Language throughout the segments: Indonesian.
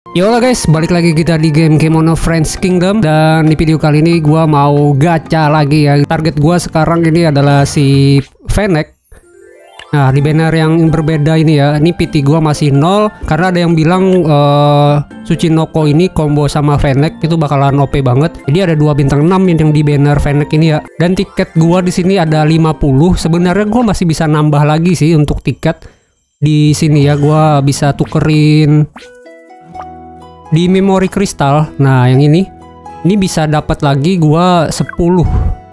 Yolah guys, balik lagi kita di game Kemono Friends Kingdom. Dan di video kali ini gua mau gacha lagi ya. Target gua sekarang ini adalah si Fennec. Nah, di banner yang berbeda ini ya, ini PT gua masih 0 karena ada yang bilang Tsuchinoko ini combo sama Fennec itu bakalan OP banget. Jadi ada 2 bintang 6 yang di banner Fennec ini ya. Dan tiket gua di sini ada 50. Sebenarnya gua masih bisa nambah lagi sih untuk tiket di sini ya. Gua bisa tukerin di memori kristal. Nah, yang ini bisa dapat lagi gua 10.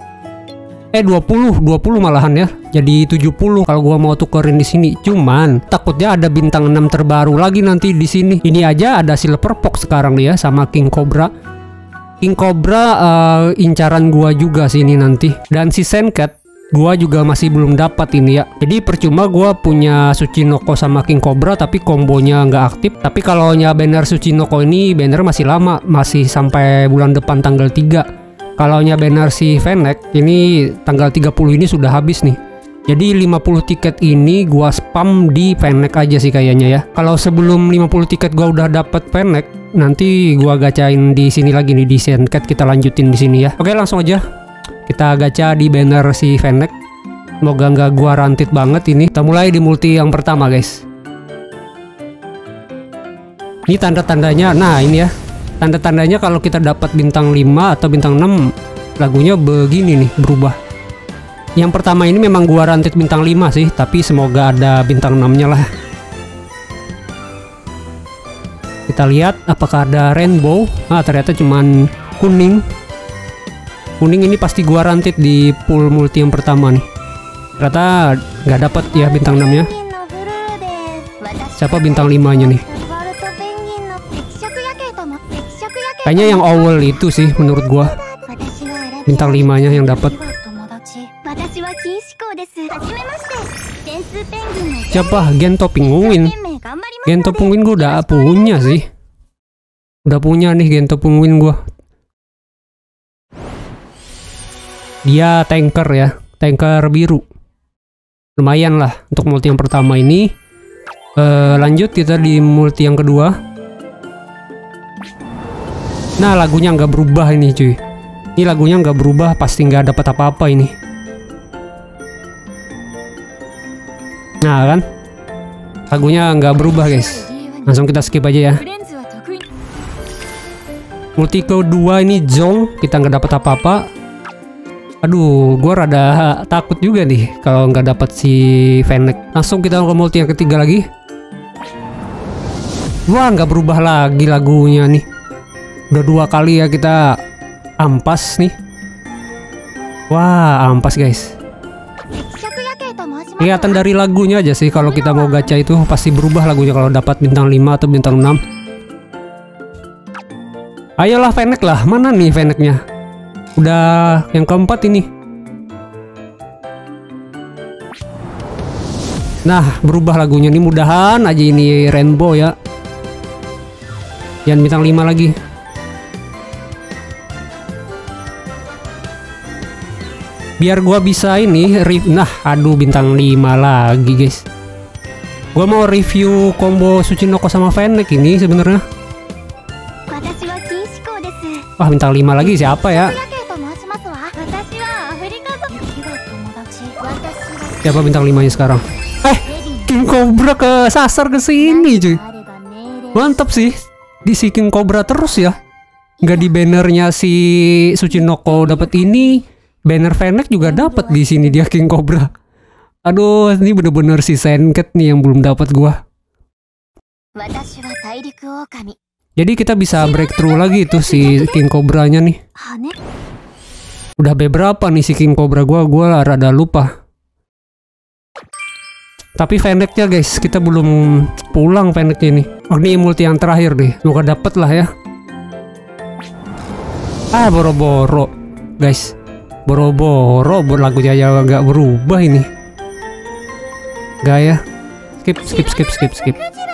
20 malahan ya. Jadi 70 kalau gua mau tukerin di sini. Cuman takutnya ada bintang 6 terbaru lagi nanti di sini. Ini aja ada Silver Fox sekarang nih ya sama King Cobra. King Cobra incaran gua juga sini nanti. Dan si Senket gua juga masih belum dapat ini ya. Jadi percuma gua punya Tsuchinoko sama King Cobra tapi kombonya nggak aktif. Tapi kalau nya banner Tsuchinoko ini banner masih lama, masih sampai bulan depan tanggal 3. Kalau nya banner si Fennec ini tanggal 30 ini sudah habis nih. Jadi 50 tiket ini gua spam di Fennec aja sih kayaknya ya. Kalau sebelum 50 tiket gua udah dapat Fennec, nanti gua gacain di sini lagi nih di Senket, kita lanjutin di sini ya. Oke, langsung aja kita gacha di banner si Fennec. Semoga nggak gua rantit banget ini. Kita mulai di multi yang pertama guys. Ini tanda-tandanya. Nah ini ya, tanda-tandanya kalau kita dapat bintang 5 atau bintang 6 lagunya begini nih, berubah. Yang pertama ini memang gua rantit bintang 5 sih, tapi semoga ada bintang 6 nya lah. Kita lihat apakah ada rainbow. Ah, ternyata cuman kuning. Kuning ini pasti gua rantit di pool multi yang pertama nih. Ternyata nggak dapat ya bintang 6 nya. Siapa bintang 5 nya nih? Kayaknya yang owl itu sih menurut gua. Bintang 5 nya yang dapat. Siapa? Gento Penguin. Gento Penguin gua udah punya sih. Udah punya nih Gento Penguin gua. Dia tanker ya, tanker biru. Lumayan lah untuk multi yang pertama ini. Lanjut kita di multi yang kedua. Nah, lagunya nggak berubah ini cuy. Ini lagunya nggak berubah, pasti nggak dapat apa-apa ini. Nah kan, lagunya nggak berubah guys. Langsung kita skip aja ya. Multi kedua ini Zong, kita nggak dapat apa-apa. Aduh, gue rada takut juga nih kalau nggak dapat si Fennec. Langsung kita ke multi yang ketiga lagi. Wah, nggak berubah lagi lagunya nih. Udah 2 kali ya kita ampas nih. Wah, ampas guys. Kelihatan dari lagunya aja sih kalau kita mau gacha itu pasti berubah lagunya kalau dapat bintang 5 atau bintang 6. Ayolah Fennec lah, mana nih Fennec-nya? Udah yang keempat ini. Nah, berubah lagunya nih, mudahan aja ini rainbow ya. Jangan bintang 5 lagi. Biar gua bisa ini nah, aduh bintang 5 lagi guys. Gua mau review combo Tsuchinoko sama Fennec ini sebenarnya. Wah, bintang 5 lagi siapa ya? Siapa bintang 5 nya sekarang? King Cobra kesasar ke sini cuy. Mantap sih. Di si King Cobra terus ya. Nggak di bannernya si Tsuchinoko dapat ini, banner Fennec juga dapat di sini dia King Cobra. Aduh, ini bener-bener si Senket nih yang belum dapat gua. Jadi kita bisa breakthrough lagi tuh si King Cobra-nya nih. Udah beberapa nih si King Cobra gua rada lupa. Tapi Fennec-nya guys, kita belum pulang Fennec ini. Oh, ini multi yang terakhir nih. Semoga dapet lah ya. Ah, boro-boro guys. Boro-boro lagunya aja nggak berubah ini. Gak ya. Skip.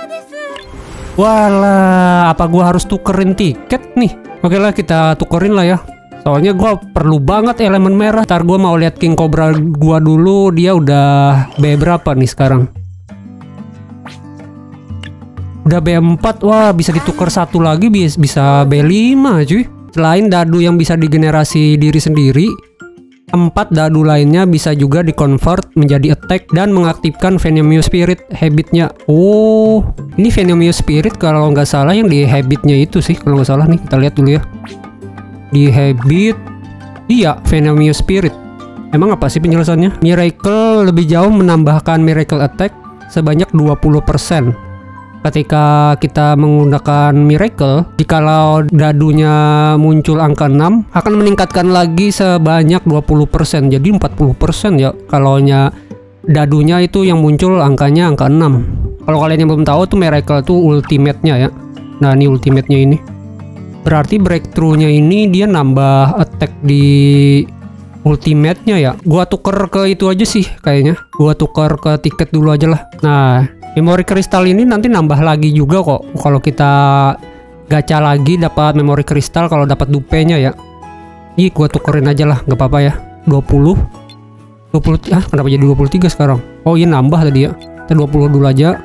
Walah, apa gua harus tukerin tiket nih? Oke lah, kita tukerin lah ya. Soalnya gua perlu banget elemen merah. Ntar gua mau lihat King Cobra gua dulu, dia udah B berapa nih sekarang. Udah B4, wah bisa ditukar satu lagi bisa B5 cuy. Selain dadu yang bisa digenerasi diri sendiri, 4 dadu lainnya bisa juga di-convert menjadi attack dan mengaktifkan Venomous Spirit habitnya. Oh, ini Venomous Spirit kalau nggak salah yang di habitnya itu sih, kalau nggak salah nih. Kita lihat dulu ya. Di habit, iya Venomous Spirit. Emang apa sih penjelasannya? Miracle lebih jauh menambahkan Miracle Attack sebanyak 20%. Ketika kita menggunakan Miracle, jikalau dadunya muncul angka 6, akan meningkatkan lagi sebanyak 20%. Jadi 40% ya kalau dadunya itu yang muncul angkanya angka 6. Kalau kalian yang belum tahu tuh Miracle tuh ultimate-nya ya. Nah, ini ultimate-nya ini. Berarti breakthrough-nya ini dia nambah attack di ultimate-nya ya. Gua tuker ke itu aja sih kayaknya. Gua tuker ke tiket dulu aja lah. Nah, memori kristal ini nanti nambah lagi juga kok kalau kita gacha lagi dapat memori kristal kalau dapat dupenya ya. Ih, gua tukerin aja lah, nggak apa-apa ya. 20 kenapa jadi 23 sekarang? Oh iya, nambah tadi ya. Kita 20 dulu aja.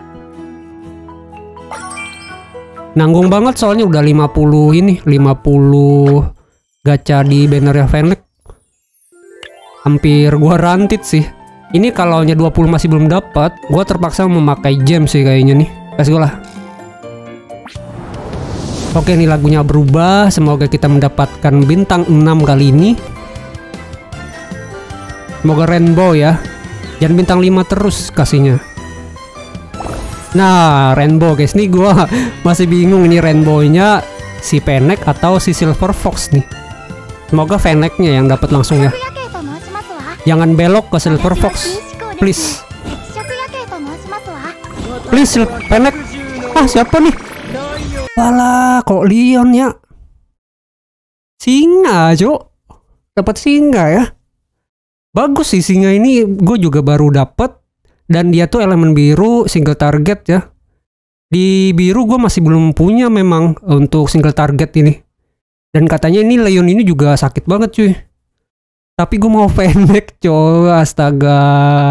Nanggung banget soalnya udah 50 ini, 50 gacha di banner Fennec. Hampir gua rantit sih. Ini kalau 20 masih belum dapat, gua terpaksa memakai gem sih kayaknya nih. Let's go lah. Oke, ini lagunya berubah. Semoga kita mendapatkan bintang 6 kali ini. Semoga rainbow ya. Jangan bintang 5 terus kasihnya. Nah, rainbow guys. Nih gua masih bingung ini rainbow-nya si Fennec atau si Silver Fox nih. Semoga Fennec-nya yang dapat langsung ya. Jangan belok ke Silver Fox, please. Please, Fennec. Ah, siapa nih? Walah, kok Leon ya? Singa, Cok. Dapat singa ya. Bagus sih singa ini, gue juga baru dapat. Dan dia tuh elemen biru, single target ya. Di biru gue masih belum punya memang untuk single target ini. Dan katanya ini Leon ini juga sakit banget cuy. Tapi gue mau Fennec coy, astaga.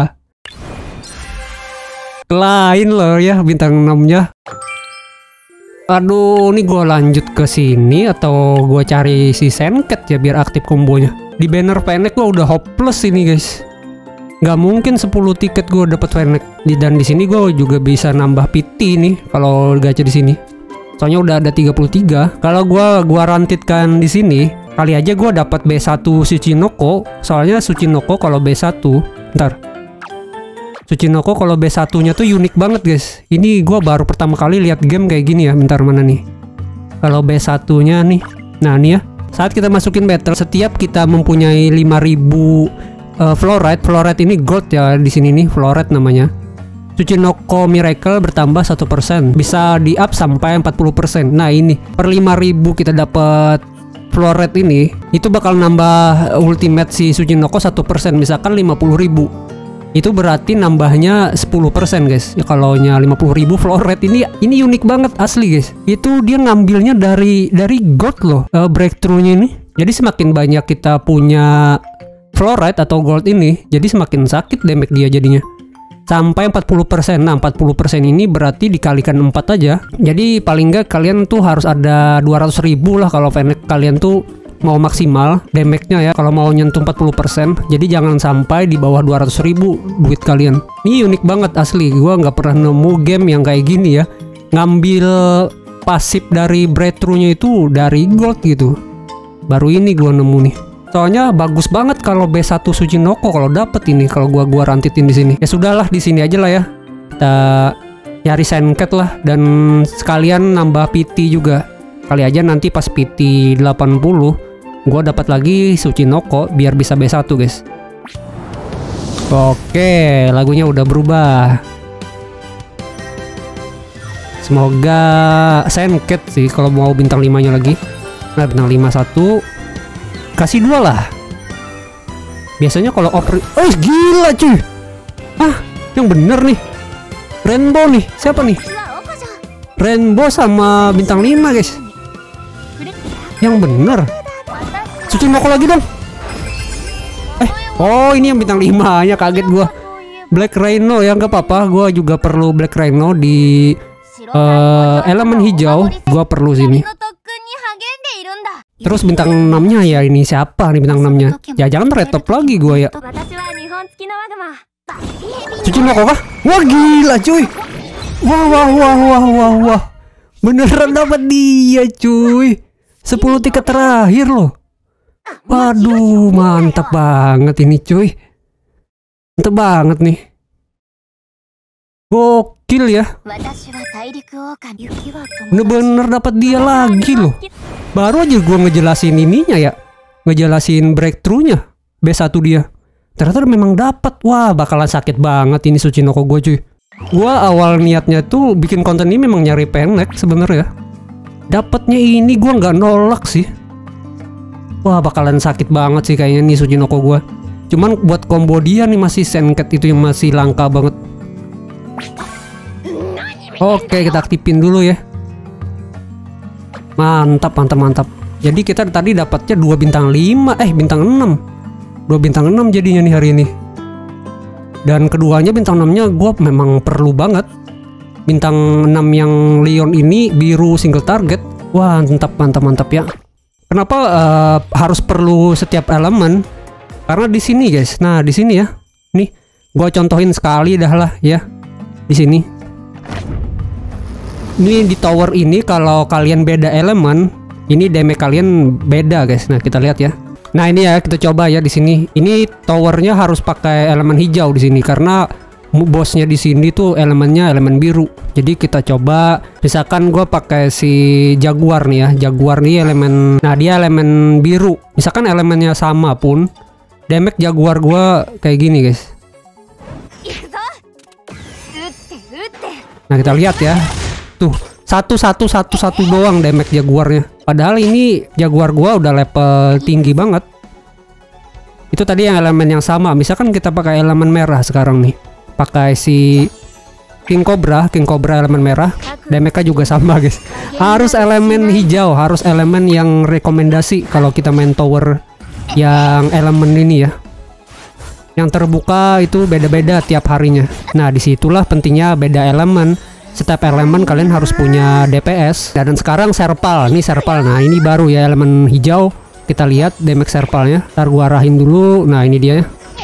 Lain loh ya bintang 6-nya. Aduh, ini gue lanjut ke sini atau gue cari si Senket ya biar aktif kombonya. Di banner Fennec gue udah hopeless ini guys. Gak mungkin 10 tiket gue dapet Fennec. Dan di sini gue juga bisa nambah PT nih kalau gacha di sini. Soalnya udah ada 33. Kalau gua rantitkan di sini, kali aja gua dapat B1 Tsuchinoko. Soalnya Tsuchinoko kalau B1, bentar. Tsuchinoko kalau B1-nya tuh unik banget, guys. Ini gua baru pertama kali lihat game kayak gini ya. Bentar, mana nih? Kalau B1-nya nih. Nah, nih ya. Saat kita masukin battle, setiap kita mempunyai 5000 fluorite. Fluorite ini gold ya di sini nih, fluorite namanya. Tsuchinoko Miracle bertambah 1%, bisa di up sampai 40%. Nah, ini per 5000 kita dapat fluorite ini, itu bakal nambah ultimate si Tsuchinoko 1%, misalkan 50.000. Itu berarti nambahnya 10% guys. Ya kalau nya 50.000 fluorite ini unik banget asli guys. Itu dia ngambilnya dari gold loh, breakthrough-nya ini. Jadi semakin banyak kita punya fluorite atau gold ini, jadi semakin sakit damage dia jadinya. Sampai 40%. Nah, 40% ini berarti dikalikan 4 aja. Jadi paling nggak kalian tuh harus ada 200.000 lah kalau Fennec kalian tuh mau maksimal damage-nya ya. Kalau mau nyentuh 40%. Jadi jangan sampai di bawah 200.000 duit kalian. Ini unik banget asli. Gua nggak pernah nemu game yang kayak gini ya. Ngambil pasif dari breakthrough-nya itu dari gold gitu. Baru ini gua nemu nih. Soalnya bagus banget kalau B1 Tsuchinoko kalau dapet ini, kalau gua rantitin di sini. Ya sudahlah, di sini aja lah ya. Kita nyari Senket lah dan sekalian nambah PT juga. Kali aja nanti pas PT 80 gua dapat lagi Tsuchinoko biar bisa B1 guys. Oke, lagunya udah berubah. Semoga Senket sih kalau mau bintang 5-nya lagi. Nah, bintang 51 kasih 2 lah. Biasanya kalau gila cuy. Ah, yang bener nih. Rainbow nih. Siapa nih? Rainbow sama bintang 5 guys. Yang bener. Tsuchinoko lagi dong. Oh ini yang bintang 5 nya, kaget gua. Black Rhino ya, nggak apa-apa. Gua juga perlu Black Rhino di elemen hijau gua perlu sini. Terus bintang 6-nya ya ini siapa nih bintang 6-nya? Ya jangan red top lagi gua ya. Tsuchinoko kah? Wah gila cuy. Wah. Beneran dapat dia cuy. 10 tiket terakhir loh. Waduh, mantap banget ini cuy. Mantap banget nih. Gokil ya. Bener-bener dapat dia lagi loh. Baru aja gua ngejelasin ininya ya. Ngejelasin breakthrough-nya. B1 dia. Ternyata memang dapat. Wah, bakalan sakit banget ini Tsuchinoko gue cuy. Gua awal niatnya tuh bikin konten ini memang nyari penek sebenarnya. Dapatnya ini gua nggak nolak sih. Wah, bakalan sakit banget sih kayaknya nih Tsuchinoko gua. Cuman buat combo dia nih masih Senket itu yang masih langka banget. Oke, kita aktifin dulu ya. Mantap. Jadi kita tadi dapatnya 2 bintang 5, bintang 6. 2 bintang 6 jadinya nih hari ini. Dan keduanya bintang 6-nya gue memang perlu banget. Bintang 6 yang Leon ini biru single target. Wah, mantap ya. Kenapa harus perlu setiap elemen? Karena di sini guys. Nah, di sini ya. Nih, gue contohin sekali dah lah ya. Di sini. Ini di tower ini kalau kalian beda elemen, ini damage kalian beda guys. Nah, kita lihat ya. Nah, ini ya kita coba ya di sini. Ini towernya harus pakai elemen hijau di sini karena bosnya di sini tuh elemennya elemen biru. Jadi kita coba, misalkan gue pakai si Jaguar nih ya. Jaguar nih elemen, nah dia elemen biru. Misalkan elemennya sama pun, damage Jaguar gue kayak gini guys. Nah, kita lihat ya. Tuh, satu doang damage Jaguarnya. Padahal ini Jaguar gua udah level tinggi banget. Itu tadi yang elemen yang sama. Misalkan kita pakai elemen merah sekarang nih. Pakai si King Cobra elemen merah. Damage-nya juga sama guys. Harus elemen hijau, harus elemen yang rekomendasi kalau kita main tower yang elemen ini ya. Yang terbuka itu beda-beda tiap harinya. Nah, disitulah pentingnya beda elemen. Setiap elemen kalian harus punya DPS. Dan sekarang Serpal, ini Serpal. Nah, ini baru ya elemen hijau. Kita lihat damage Serpalnya. Ntar gua arahin dulu. Nah, ini dia.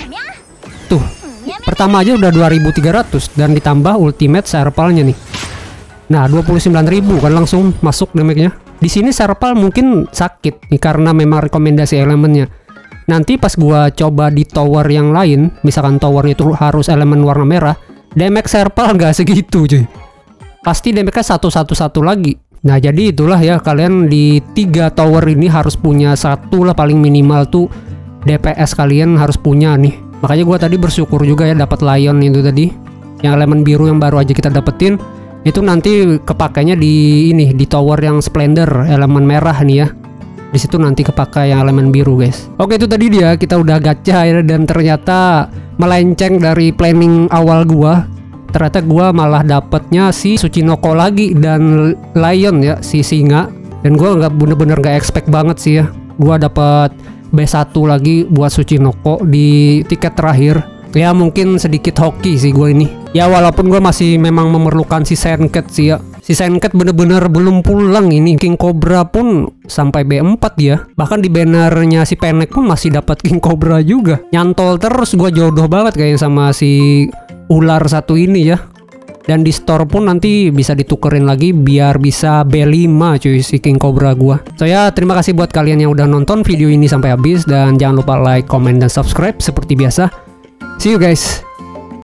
Tuh, pertama aja udah 2300 dan ditambah ultimate Serpalnya nih. Nah, 29.000 kan langsung masuk damage-nya. Di sini Serpal mungkin sakit nih karena memang rekomendasi elemennya. Nanti pas gua coba di tower yang lain, misalkan towernya itu harus elemen warna merah, damage Serpal nggak segitu cuy. Pasti damage-nya 111 lagi. Nah, jadi itulah ya, kalian di 3 tower ini harus punya satu lah paling minimal tuh DPS kalian harus punya nih. Makanya gua tadi bersyukur juga ya dapat Lion itu tadi. Yang elemen biru yang baru aja kita dapetin itu nanti kepakainya di ini di tower yang Splendor elemen merah nih ya. Di situ nanti kepakai yang elemen biru guys. Oke, itu tadi dia kita udah gacha ya, dan ternyata melenceng dari planning awal gua. Ternyata gua malah dapetnya si Tsuchinoko lagi dan Lion ya, si singa. Dan gua nggak bener-bener nggak expect banget sih ya. Gua dapet B1 lagi buat Tsuchinoko di tiket terakhir. Ya mungkin sedikit hoki sih gue ini. Ya walaupun gue masih memang memerlukan si Senket sih ya. Si Senket bener-bener belum pulang ini. King Cobra pun sampai B4 ya. Bahkan di bannernya si Penek pun masih dapat King Cobra juga. Nyantol terus, gue jodoh banget kayaknya sama si ular satu ini ya. Dan di store pun nanti bisa ditukerin lagi biar bisa B5 cuy si King Cobra gua. So ya, terima kasih buat kalian yang udah nonton video ini sampai habis. Dan jangan lupa like, comment, dan subscribe seperti biasa. See you guys.